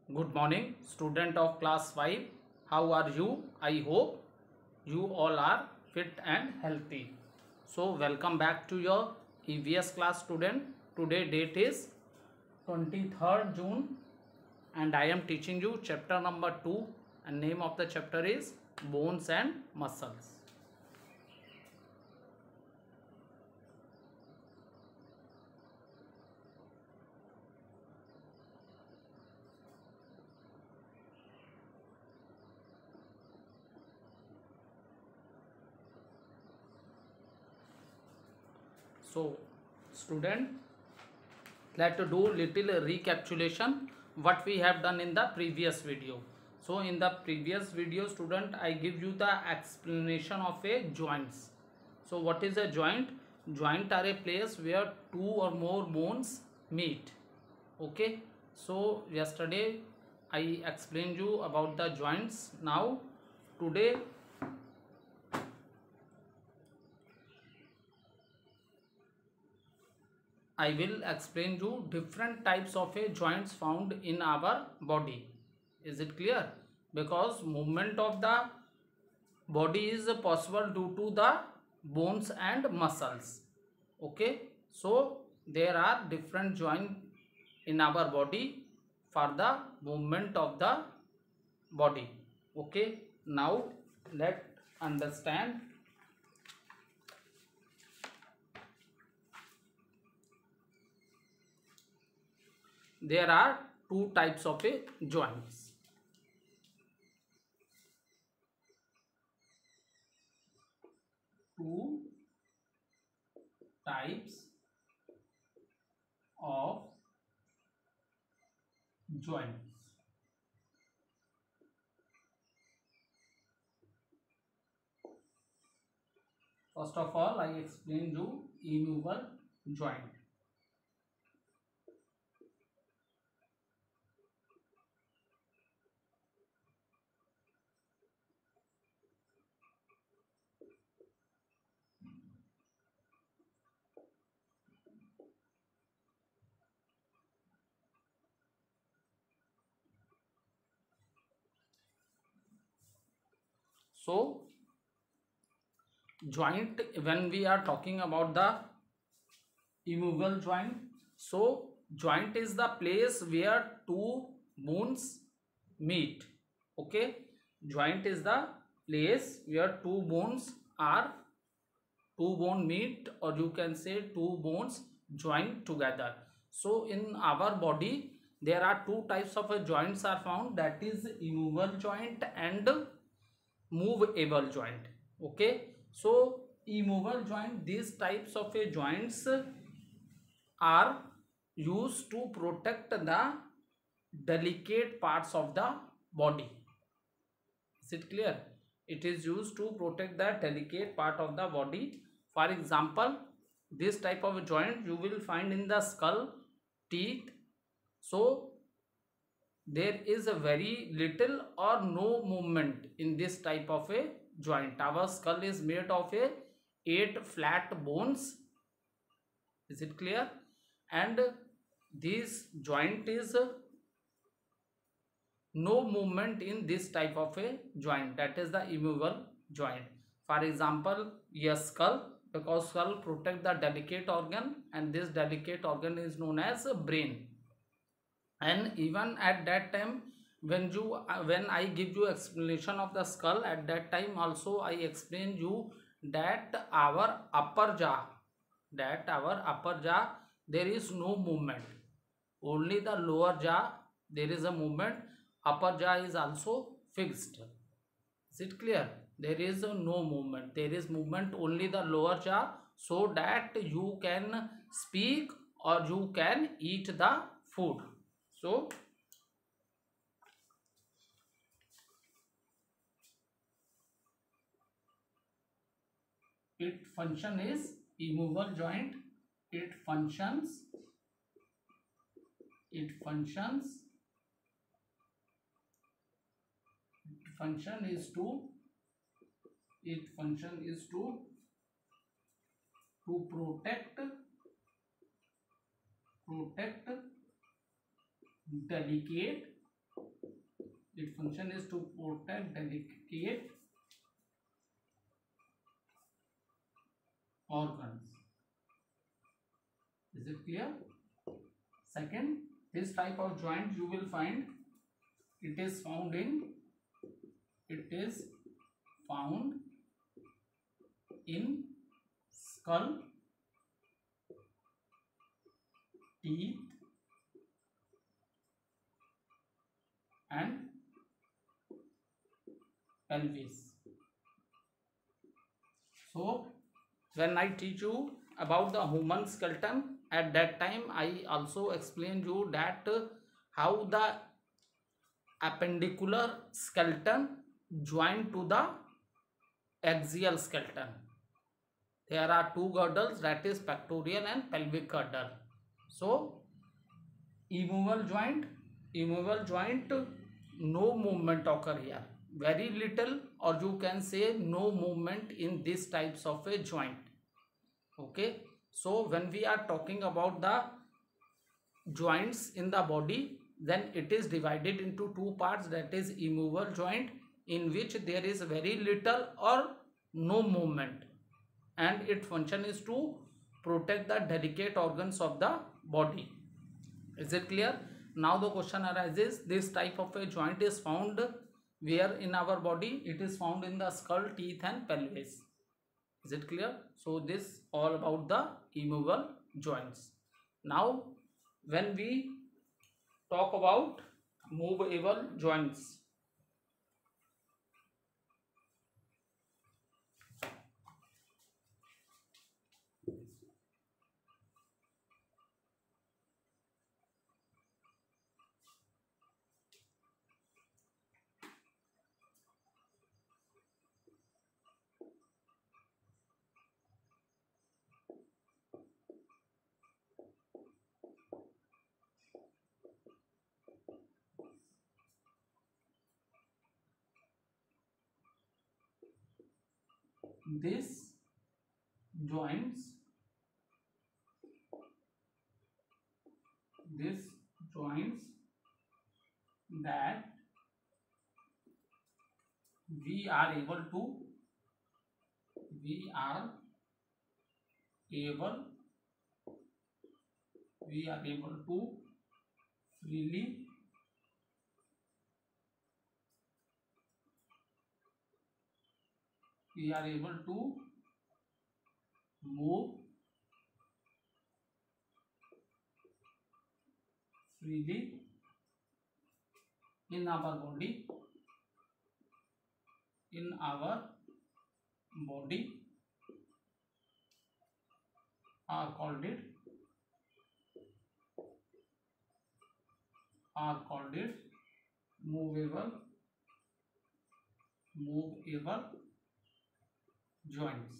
Good morning, student of class 5. How are you? I hope you all are fit and healthy. So, welcome back to your EVS class student. Today date is 23rd June and I am teaching you chapter number 2 and name of the chapter is Bones and Muscles. So, student, let's do little recapitulation what we have done in the previous video. So, in the previous video, student, I give you the explanation of a joints. So, what is a joint? Joint are a place where two or more bones meet. Okay. So, yesterday I explained you about the joints. Now, today I will explain you different types of a joints found in our body. Is it clear? Because movement of the body is possible due to the bones and muscles. Okay. So there are different joints in our body for the movement of the body. Okay. Now let's understand. There are two types of a joints. Two types of joints. First of all, I explain you immovable joint. So, joint, when we are talking about the immovable joint, so joint is the place where two bones meet. Okay, joint is the place where two bones are two bone meet, or you can say two bones join together. So in our body there are two types of joints are found, that is immovable joint and movable joint. Okay, so immovable joint, these types of joints are used to protect the delicate parts of the body. Is it clear? It is used to protect the delicate part of the body. For example, this type of joint you will find in the skull, teeth. So there is a very little or no movement in this type of a joint. Our skull is made of a 8 flat bones. Is it clear? And this joint is no movement in this type of a joint, that is the immovable joint. For example, your skull, because skull protect the delicate organ and this delicate organ is known as brain. And even at that time when I give you explanation of the skull, at that time also I explain you that our upper jaw there is no movement, only the lower jaw there is a movement. Upper jaw is also fixed. Is it clear? There is no movement, there is movement only the lower jaw, so that you can speak or you can eat the food. So its function is immovable joint. It functions it functions function is to its function is to protect delicate Its function is to protect delicate organs. Is it clear? Second, this type of joint you will find it is found in skull, teeth and pelvis. So when I teach you about the human skeleton, at that time I also explained you that how the appendicular skeleton joined to the axial skeleton. There are two girdles, that is pectoral and pelvic girdle. So immovable joint, no movement occur here, very little, or you can say no movement in these types of a joint. Okay, so when we are talking about the joints in the body, then it is divided into two parts, that is immovable joint, in which there is very little or no movement, and its function is to protect the delicate organs of the body. Is it clear? Now the question arises, this type of a joint is found where in our body? It is found in the skull, teeth and pelvis. Is it clear? So this all about the immovable joints. Now when we talk about movable joints, this joints that we are able to freely move freely in our body are called it movable joints.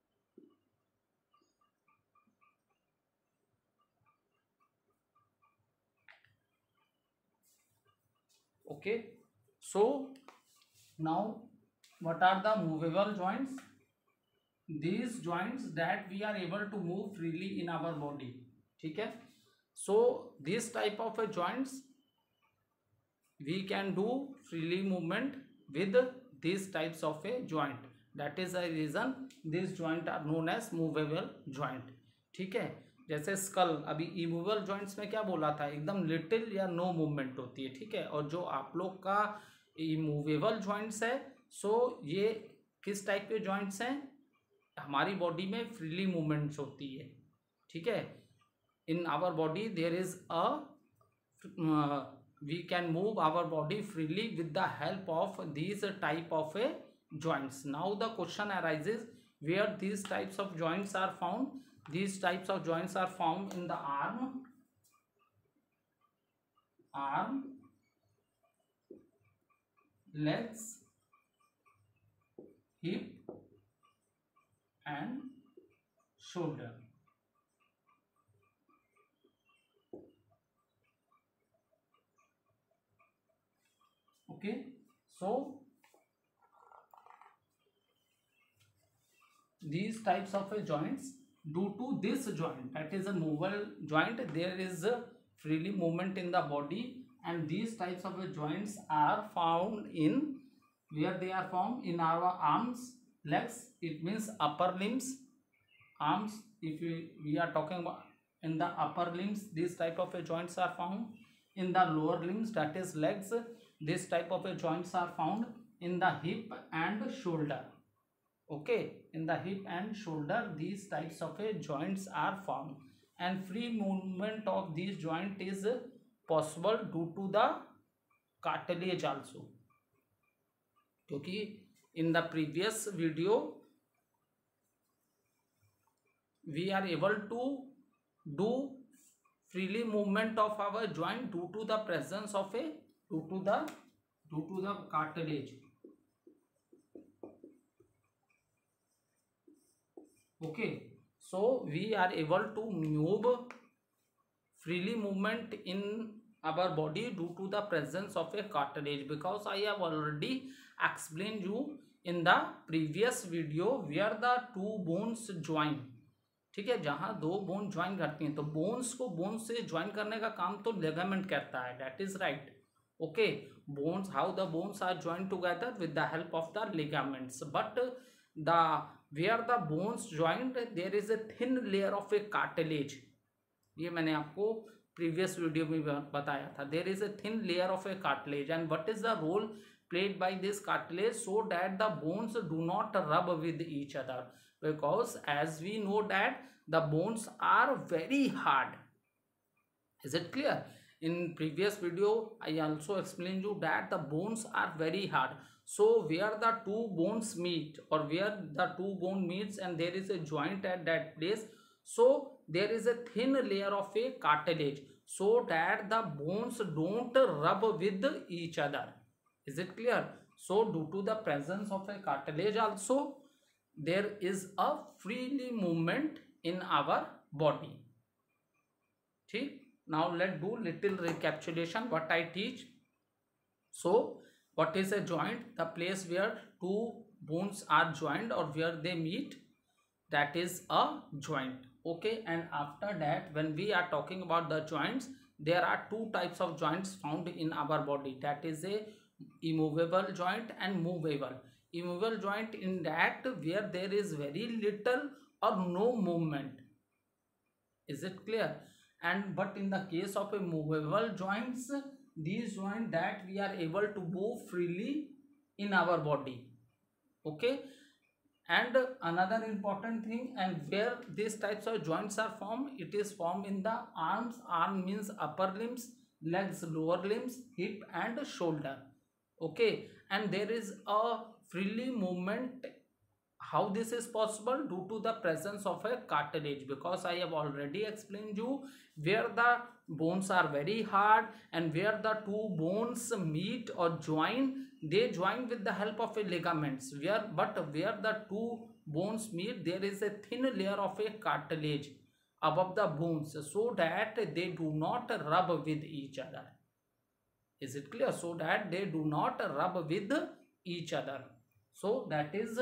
Okay, so now what are the movable joints? These joints that we are able to move freely in our body. ठीक है, so this type of a joints we can do freely movement with these types of a joint. That is the reason these joint are known as movable joint. ठीक है, जैसे school, अभी immovable joints में क्या बोला था, एकदम little या नो मूवमेंट होती है. ठीक है, और जो आप लोग का इमूवेबल जॉइंट्स है, सो ये किस टाइप के जॉइंट्स हैं, हमारी बॉडी में फ्रीली मूवमेंट्स होती है. ठीक है, in our body there is a we can move our body freely with the help of these type of a joints. Now the question arises, where these types of joints are found? These types of joints are found in the arm, legs, hip and shoulder. Okay, so these types of joints, due to this joint, that is a movable joint, there is a freely movement in the body, and these types of joints are found in where they are found in our arms, legs. It means upper limbs, arms. If we are talking about in the upper limbs, these type of joints are found. In the lower limbs, that is legs, this type of joints are found in the hip and shoulder. Okay, in the hip and shoulder, these types of joints are found, and free movement of these joint is possible due to the cartilage also. क्योंकि in the previous video we are able to do freely movement of our joint due to the presence of a due to the cartilage. Okay, so we are able to move freely movement in our body due to the presence of a cartilage, because I have already explained you in the previous video where the two bones join. ठीक है, जहां दो bone join करती हैं तो bones को bone से join करने का काम तो लिगामेंट करता है. That is right. Okay, bones, how the bones are join together with the help of the ligaments, but the where the bones joined there is a thin layer of a cartilage. ये मैंने आपको previous video में बताया था. there is a thin layer of a cartilage, and what is the role played by this cartilage? So that the bones do not rub with each other, because as we know that the bones are very hard. Is it clear? In previous video I also explained you that the bones are very hard. So where the two bones meet, or where the two bone meets and there is a joint at that place, so there is a thin layer of a cartilage, so that the bones don't rub with each other. Is it clear? So due to the presence of a cartilage also, there is a freely movement in our body. ठीक, now let's do little recapitulation what I teach. So what is a joint? The place where two bones are joined or where they meet, that is a joint. Okay, and after that when we are talking about the joints, there are two types of joints found in our body. That is a immovable joint and movable. Immovable joint in that where there is very little or no movement. Is it clear? And but in the case of a movable joints, these joints that we are able to move freely in our body. Okay, and another important thing, and where these types of joints are formed, it is formed in the arms. Arm means upper limbs, legs lower limbs, hip and shoulder. Okay, and there is a freely movement. How this is possible? Due to the presence of a cartilage, because I have already explained you where the bones are very hard and where the two bones meet or join, they join with the help of a ligaments. Where the two bones meet, there is a thin layer of a cartilage above the bones, so that they do not rub with each other. Is it clear? So that they do not rub with each other. So that is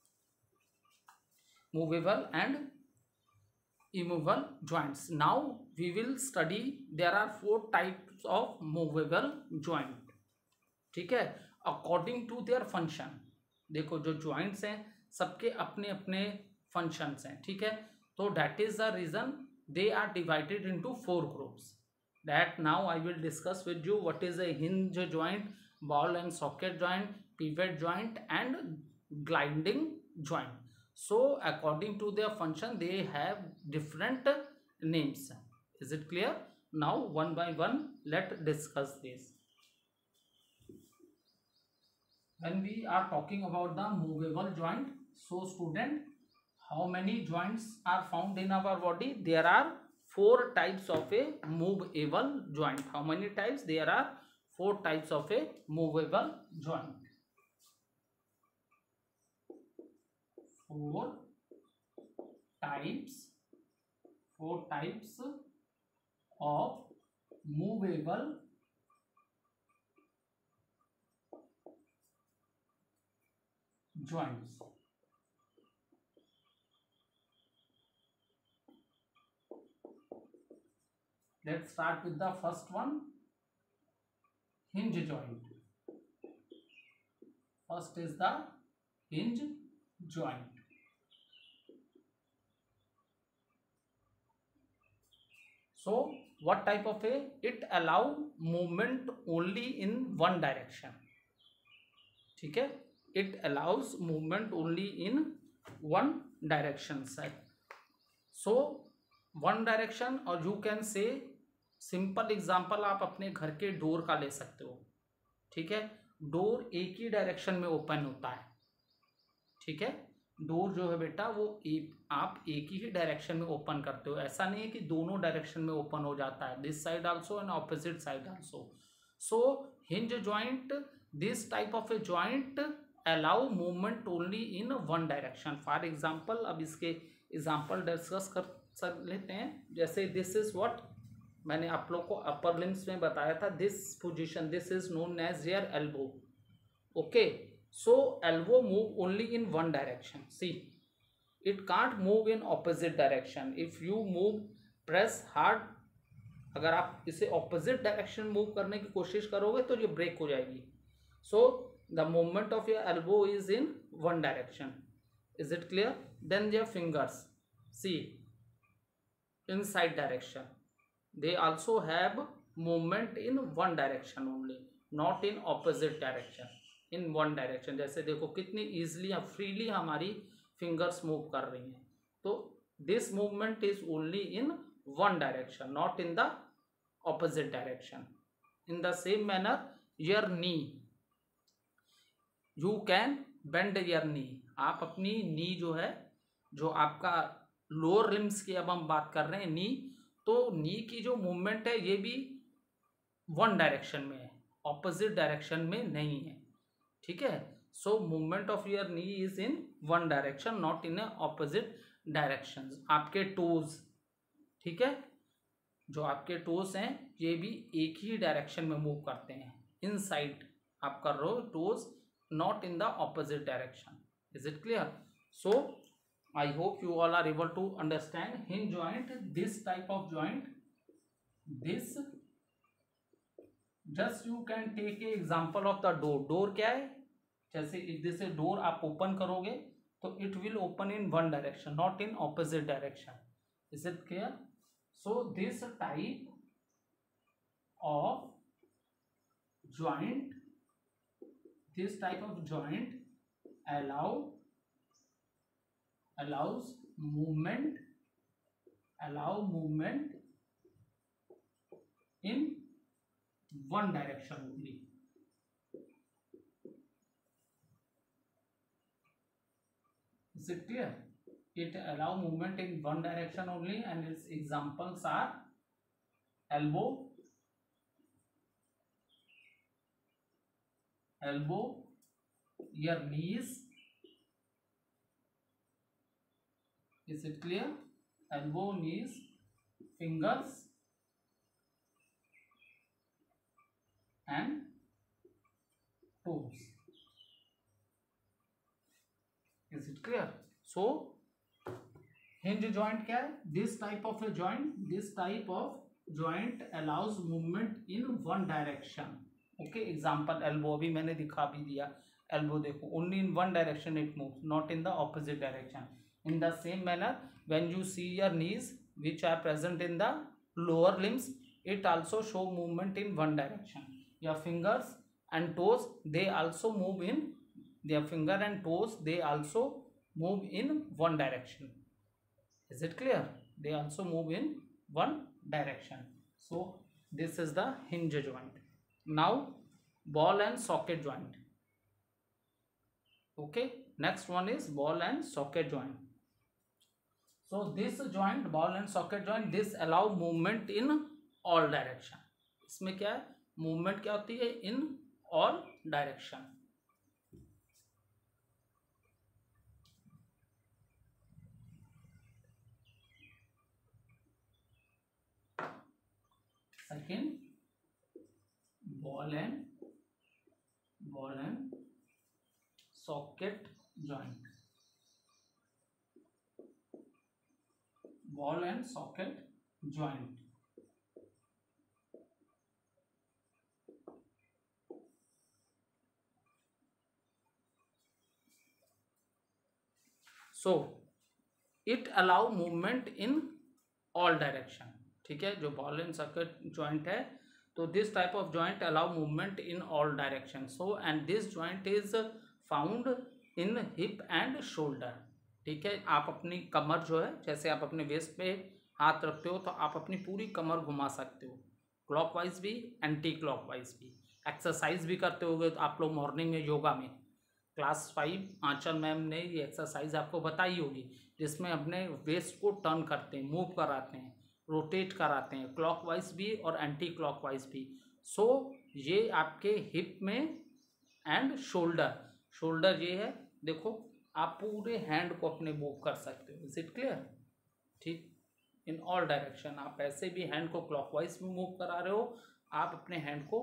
movable and immovable joints. Now we will study, there are four types of movable joint. ठीक है, according to their function. देखो जो joints हैं सबके अपने अपने functions हैं. ठीक है, तो that is the reason they are divided into four groups. That now I will discuss with you what is a hinge joint, ball and socket joint, pivot joint and gliding joint. So according to their function they have different names. Is it clear? Now one by one let's discuss this. When we are talking about the movable joint, so student, how many joints are found in our body? There are four types of a movable joint. How many types? There are four types of a movable joint. Four types of movable joints. Let's start with the first one. hinge joint. First is the hinge joint. So what type of a? It allow movement only in one direction. ठीक है, it allows movement only in one direction side. So one direction, और you can say simple example आप अपने घर के door का ले सकते हो. ठीक है, डोर एक ही डायरेक्शन में ओपन होता है. ठीक है, डोर जो है बेटा वो आप एक ही डायरेक्शन में ओपन करते हो. ऐसा नहीं है कि दोनों डायरेक्शन में ओपन हो जाता है, this side also and opposite side also. So hinge joint, this type of a joint allow movement only in one direction. For example, अब इसके एग्जाम्पल डिस्कस कर लेते हैं. जैसे दिस इज व्हाट मैंने आप लोग को अपर लिम्स में बताया था. This position, this is known as your elbow. Okay, so elbow move only in one direction. See, it can't move in opposite direction. If you move, press hard, अगर आप इसे opposite direction move करने की कोशिश करोगे तो ये break हो जाएगी. So the movement of your elbow is in one direction. Is it clear? Then your fingers, see, inside direction, they also have movement in one direction only, not in opposite direction. In one direction. जैसे देखो कितनी easily freely हमारी fingers move कर रही हैं. तो this movement is only in one direction, not in the opposite direction. In the same manner your knee, you can bend your knee. आप अपनी नी जो है, जो आपका लोअर लिम्स की अब हम बात कर रहे हैं नी, तो नी की जो मूवमेंट है ये भी वन डायरेक्शन में है, ऑपोजिट डायरेक्शन में नहीं है. ठीक है, so movement of your knee is in one direction, not in opposite direction. आपके टोज, ठीक है, जो आपके टोज हैं ये भी एक ही डायरेक्शन में मूव करते हैं. इनसाइड आप कर रहे हो toes, not in the opposite direction. Is it clear? So I hope you all are able to understand hinge joint. This type of joint, this just you can take a example of the door. Door क्या है? जैसे जैसे door आप open करोगे तो it will open in one direction, not in opposite direction. Is it clear? So this type of joint, this type of joint allows movement in one direction only. Is it clear? It allow movement in one direction only, and its examples are elbow, your knees. Is it clear? Elbow, knees, fingers, and toes. Is it clear? So hinge joint क्या है? This type of a joint allows movement in one direction. Okay, example elbow अभी मैंने दिखा भी दिया. Elbow देखो, only in one direction it moves, not in the opposite direction. In the same manner, when you see your knees which are present in the lower limbs, it also show movement in one direction. Your fingers and toes, they also move in, their finger and toes, they also move in one direction. Is it clear? They also move in one direction. So this is the hinge joint. Now ball and socket joint. Okay, next one is ball and socket joint. So this joint, ball and socket joint, this allow movement in all direction. इसमें क्या है? Movement क्या होती है? In all direction. Second, ball and socket joint. ball and socket joint. So it allow movement in all direction. ठीक है, जो ball and socket joint है, तो this type of joint allow movement in all direction. So and this joint is found in hip and shoulder. ठीक है, आप अपनी कमर जो है, जैसे आप अपने वेस्ट पे हाथ रखते हो तो आप अपनी पूरी कमर घुमा सकते हो, क्लॉकवाइज भी एंटी क्लॉकवाइज भी। एक्सरसाइज भी करते होगे तो आप लोग मॉर्निंग में योगा में, क्लास 5 आंचल मैम ने ये एक्सरसाइज आपको बताई होगी, जिसमें अपने वेस्ट को टर्न करते हैं, मूव कराते हैं, रोटेट कराते हैं, क्लॉकवाइज भी और एंटी क्लॉकवाइज भी। सो ये आपके हिप में एंड शोल्डर, शोल्डर ये है, देखो आप पूरे हैंड को अपने मूव कर सकते हो। Is it clear? ठीक, इन ऑल डायरेक्शन। आप ऐसे भी हैंड को क्लॉकवाइज में मूव करा रहे हो, आप अपने हैंड को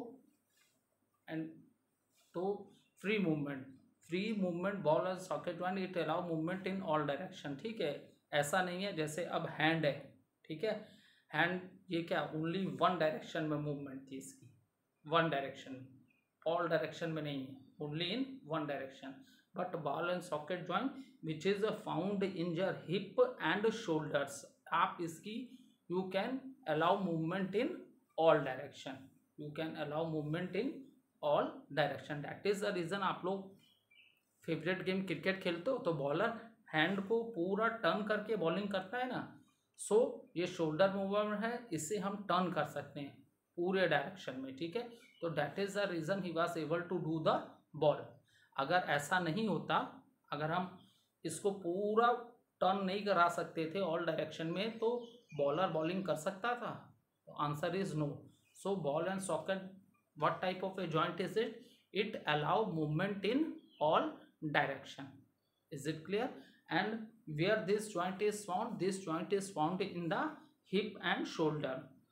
एंड तो free movement, free movement ball और socket joint it allow movement in all direction. ठीक है, ऐसा नहीं है जैसे अब हैंड है, ठीक है, हैंड ये क्या ओनली वन डायरेक्शन में मूवमेंट थी इसकी, वन डायरेक्शन में, ऑल डायरेक्शन में नहीं है, only in one direction. But ball and socket joint which is found in your hip and shoulders, आप इसकी you can allow movement in all direction, you can allow movement in all direction. That is the reason आप लोग favourite game cricket खेलते हो तो bowler hand को पूरा turn करके बॉलिंग करता है ना, सो ये शोल्डर मूवमेंट है, इससे हम टर्न कर सकते हैं पूरे डायरेक्शन में। ठीक है, तो that is the reason he was able to do the ball. अगर ऐसा नहीं होता, अगर हम इसको पूरा टर्न नहीं करा सकते थे ऑल डायरेक्शन में, तो बॉलर बॉलिंग कर सकता था? तो answer is no. So ball and socket what type of a joint is it? It allow movement in all direction. Is it clear? And where this joint is found? This joint is found in the hip and shoulder.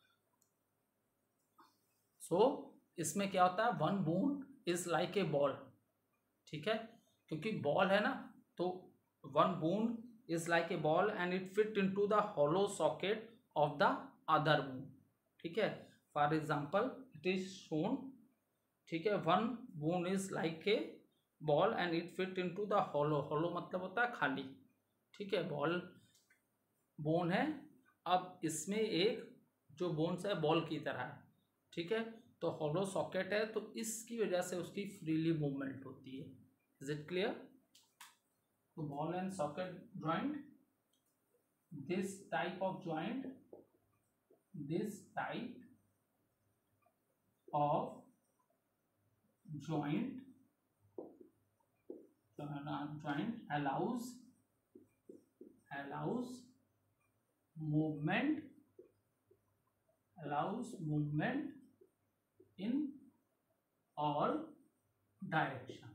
So इसमें क्या होता है, one bone is like a ball. ठीक है, क्योंकि ball है ना, तो one bone is like a ball and it fit into the hollow socket of the other bone. ठीक है, for example it is shown, ठीक है, one bone is like a ball and it fit into the hollow, hollow मतलब होता है खाली। ठीक है, बॉल बोन है, अब इसमें एक जो बोन्स है बॉल की तरह है। ठीक है, तो हॉलो सॉकेट है, तो इसकी वजह से उसकी फ्रीली मूवमेंट होती है। Is it clear? तो ball and socket joint, this type of joint, this type of joint allows movement in all direction.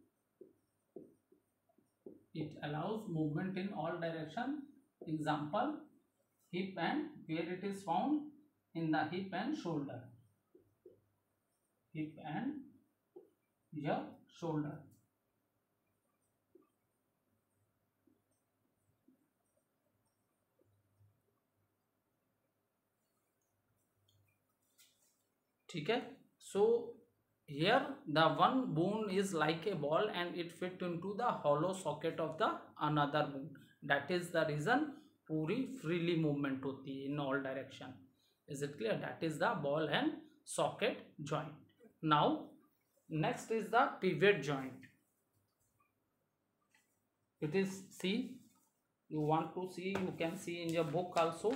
It allows movement in all direction. Example, hip and where it is found in the hip and shoulder, hip and your shoulder. ठीक है, so here the one bone is like a ball and it fit into the hollow socket of the another bone. That is the reason पूरी freely movement होती है in all direction. Is it clear? That is the ball and socket joint. Now next is the pivot joint. It is, see, you want to see, you can see in your book also.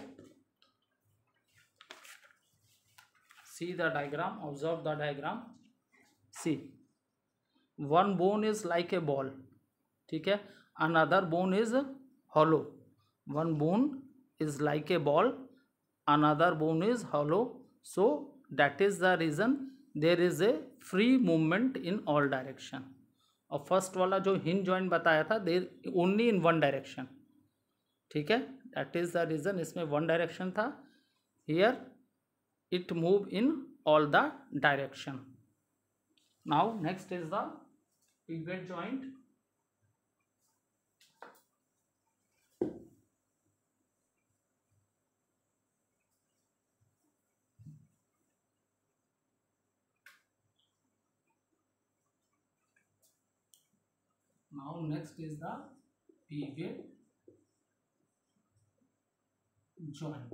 See the diagram, observe the diagram. See, one bone is like a ball, ठीक है, another bone is hollow. One bone is like a ball, another bone is hollow. So that is the reason there is a free movement in all direction. और first वाला जो hinge joint बताया था, there only in one direction. ठीक है, that is the reason, इसमें one direction था, here it move in all the direction. Now next is the pivot joint. Now next is the pivot joint.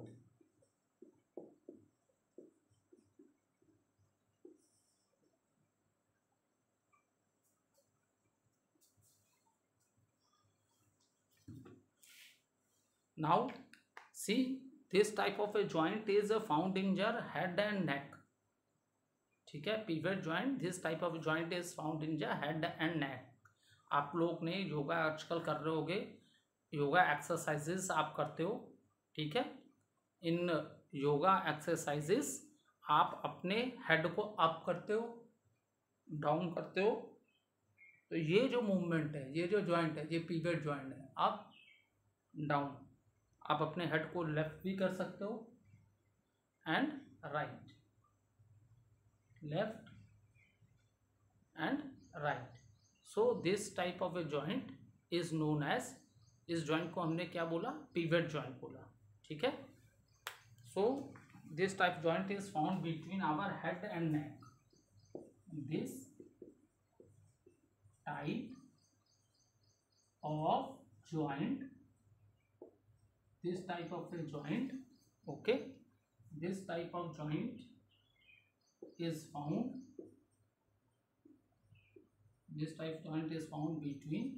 Now see, this type of a joint is found in your head and neck. ठीक है, pivot joint, this type of joint is found in your head and neck. आप लोग ने योगा आजकल कर रहे होगे, yoga exercises आप करते हो, ठीक है। इन योगा एक्सरसाइजेस आप अपने हेड को अप करते हो, डाउन करते हो, तो ये जो मूवमेंट है, ये जो जॉइंट है, ये पिवट जॉइंट है, अप डाउन। आप अपने हेड को लेफ्ट भी कर सकते हो and right, left and right. So this type of a joint is known as, इस जॉइंट को हमने क्या बोला, पिवट जॉइंट बोला, ठीक है। So this type joint is found between our head and neck. This type of joint, this type of a joint, okay, this type of joint is found, this type joint is found between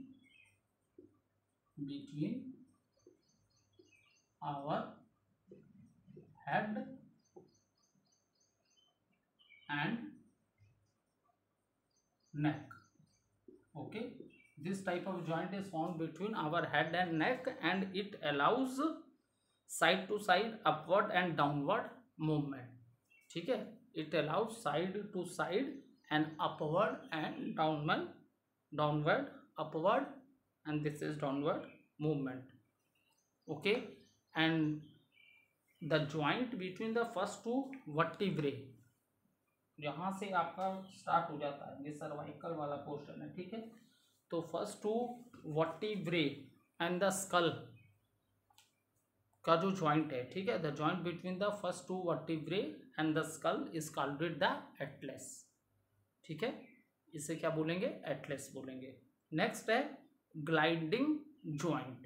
our head and neck, okay. This type of joint is found between our head and neck, and it allows side to side, upward and downward movement, ठीक है। It allows side to side and upward and downward, upward, and this is downward movement, okay. And the joint between the first two vertebrae, यहाँ से आपका start हो जाता है, ये cervical वाला पोर्शन है, ठीक है। तो first two vertebrae and the skull का जो जॉइंट है, ठीक है, the joint between the first two vertebrae and the skull is called the atlas, ठीक है। इसे क्या बोलेंगे, एटलस बोलेंगे। नेक्स्ट है gliding joint.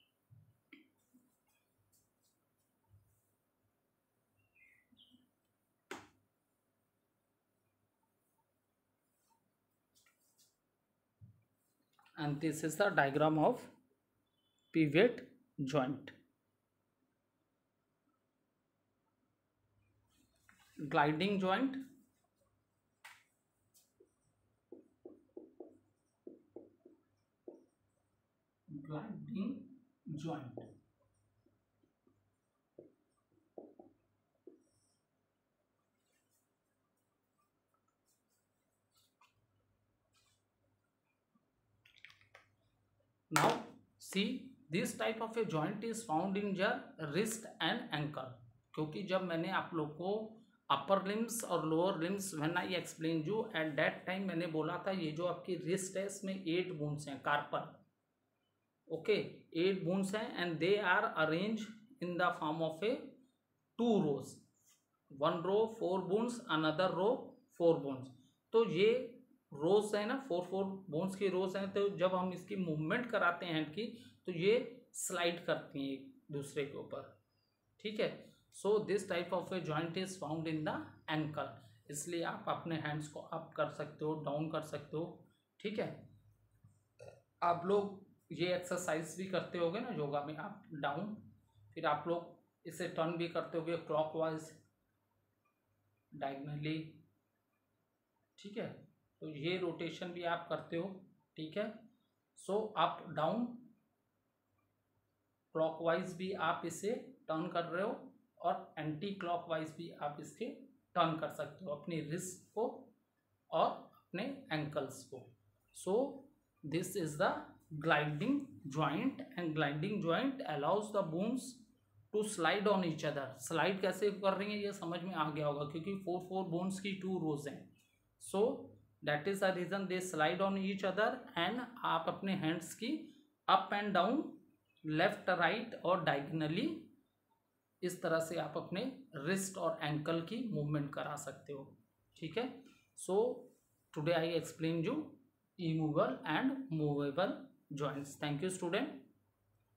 And this is the diagram of pivot joint. Gliding joint, gliding joint, now see, this type of a joint is found in your wrist and ankle, क्योंकि जब मैंने आप लोग को अपर लिम्स और lower limbs when I explain you at that time, मैंने बोला था ये जो आपकी रिस्ट है इसमें 8 बोन्स हैं, कार्पल, ओके, 8 बोन्स हैं, and they are arrange in the form of a 2 rows, 1 row 4 bones, another row 4 bones. तो ये रोज है ना, 4 बोन्स की रोज हैं, तो जब हम इसकी मूवमेंट कराते हैं हैंड की, तो ये स्लाइड करती हैं एक दूसरे के ऊपर, ठीक है। So this type of a joint is found in the ankle, इसलिए आप अपने हैंड्स को अप कर सकते हो, डाउन कर सकते हो, ठीक है। आप लोग ये एक्सरसाइज भी करते होगे ना योगा में, आप डाउन, फिर आप लोग इसे टर्न भी करते होगे क्लॉकवाइज, डायगनली, ठीक है। तो ये रोटेशन भी आप करते हो, ठीक है। सो अप डाउन क्लॉकवाइज भी आप इसे टर्न कर रहे हो, और एंटी क्लॉकवाइज भी आप इसके टर्न कर सकते हो, अपनी रिस्ट को और अपने एंकल्स को। So this is the gliding joint, and gliding joint allows the bones to slide on each other. Slide कैसे कर रही है ये समझ में आ गया होगा, क्योंकि 4 बोन्स की 2 रोज हैं, so that is the reason they slide on each other, and आप अपने हैंड्स की up and down, left right और डायगनली, इस तरह से आप अपने रिस्ट और एंकल की मूवमेंट करा सकते हो, ठीक है। So today I explain you immovable and movable joints. Thank you, student.